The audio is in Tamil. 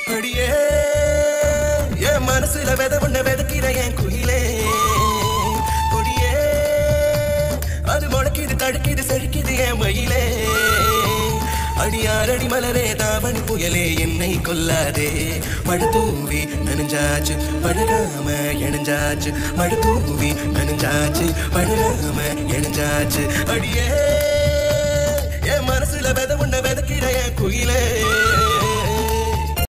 அடியே என் மனசுல வித ஒண்ண விதக்கிற என் குயிலே கொடியே அது முளைக்குது தடுக்குது செழிக்குது என் மயிலே அடியாரடி மலரே தாவணி புயலே என்னை கொல்லாதே மழை தூவி நனைஞ்சாச்சு பழகாம இணைஞ்சாச்சு மழை தூவி நனைஞ்சாச்சு பழகாம இணைஞ்சாச்சு அடியே என் மனசுல வித ஒண்ண விதக்கிற என் குயிலே